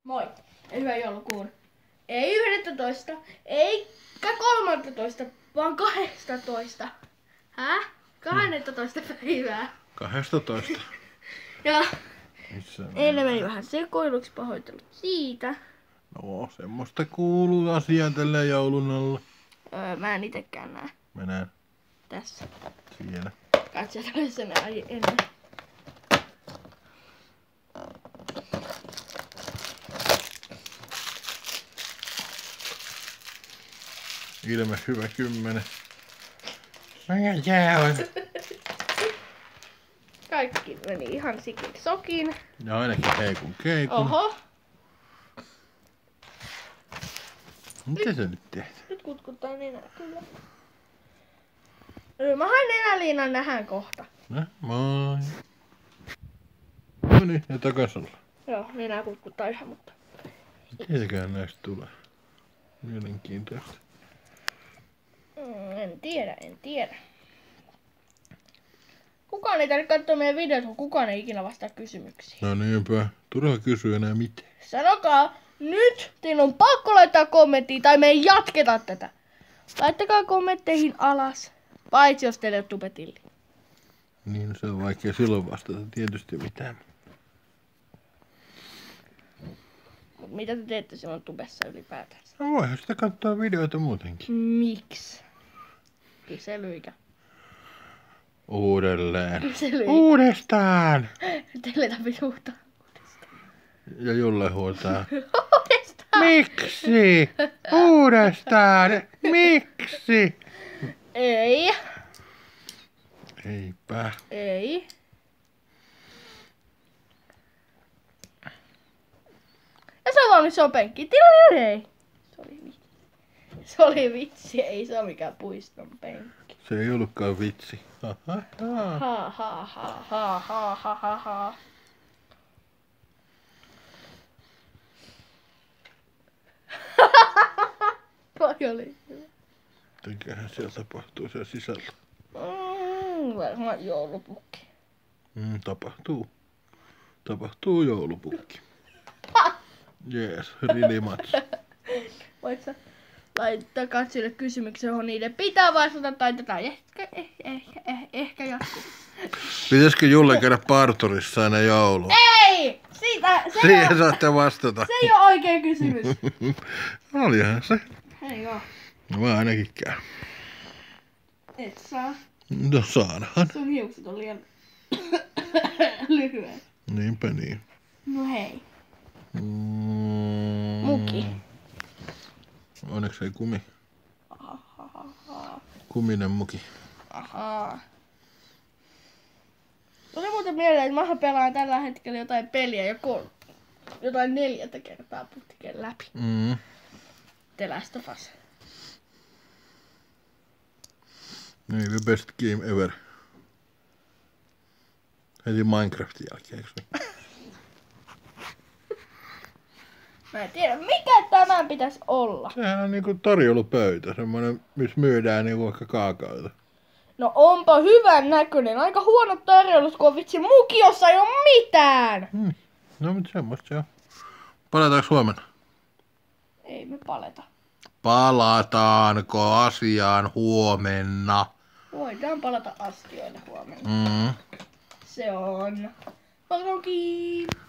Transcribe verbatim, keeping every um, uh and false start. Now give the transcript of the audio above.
Moi ja hyvää joulukuun. Ei yhdettätoista, eikä kolmantatoista, vaan kahdestatoista. Häh? Kahdennestatoista päivää. Kahdestatoista. Ja Missä eilen meni vähän sekoiluksi, pahoitellut siitä. No, semmoista kuuluu asiaa tällä joulun alla. Öö, mä en itekään näe. Mä näen Tässä. siellä. Katsotaan se näin ennen. Ilme hyvä kymmenen. Mä jää. Kaikki meni ihan sikin sokin. Ja ainakin heikun keikun. Oho. Mitä sä nyt teet? Nyt kutkuttaa nenää kyllä. Öö, mä haen nenäliinan nähdään kohta. No, moi. No niin, ja takas olla. Joo, nenää kutkuttaa ihan, mutta... Mitenköhän näistä tulee? Mielenkiintoista. Mm, en tiedä, en tiedä. Kukaan ei tarvitse katsoa meidän videot, kun kukaan ei ikinä vastaa kysymyksiin. No niinpä. Turha kysyä enää mitään. Sanokaa nyt, teillä on pakko laittaa kommenttia tai me ei jatketa tätä. Laittakaa kommentteihin alas, paitsi jos teille on tubetilli. Niin, se on vaikea silloin vastata tietysti mitään. Mut mitä te teette silloin tubessa ylipäätään? No voihan sitä katsoa videoita muutenkin. Miksi? Kyselyikä. Uudelleen. Kyselyikä. Uudestaan! Teille tarvitsee huutaa uudestaan. Ja Julle huutaa. Uudestaan! Miksi? Uudestaan! Miksi? Ei. Eipä. Ei. Ja se on valmis, se on penkki. Ei. Se oli vitsi. Se oli vitsi, ei se ole mikään puiston penkki. Se ei ollutkaan vitsi. Ha, ha, ha. Ha ha ha ha ha ha ha ha. Toi oli hyvä. Mitäköhän siellä tapahtuu siellä sisällä? Mm, varmaan joulupukki. Mm, tapahtuu. Tapahtuu joulupukki. Jees, rilimats. Voit sä laittaa katsojille kysymyksen, johon niiden pitää vastata, tai tätä ehkä, ehkä, ehkä, ehkä, ehkä jatkuu. Pitäisikö Julle käydä parturissa aina joulu? Ei! Siitä, se, Siihen on, saatte vastata. se ei ole oikea kysymys. Olihan se. Ei oo. No mä ainakin käyn. Et saa. No saadaan. Sun hiukset on liian lyhyet. Niinpä niin. No hei. Mm. Muki. Onneksi ei kumi. Ahahaha. Kuminen muki. Ahaa. Tuli muuten mieleen, että mähän pelaan tällä hetkellä jotain peliä joko jotain neljättä kertaa putken läpi. Mm. The Last of Us. Niin, the best game ever. Heti Minecraftin jälkeen, eikö niin? Mä en tiedä, mikä tämän pitäisi olla. Sehän on niinku tarjoulupöytä, semmonen, missä myydään niinku vaikka kaakaota. No onpa hyvän näköinen. Aika huonot tarjoulut, kun on vitsi muki, jossa ei oo mitään. Hmm. No mut semmoista se on. Palataanko huomenna? Ei me paleta. Palataanko asiaan huomenna? Voidaan palata astioille huomenna. Mm. Se on... Palkoki!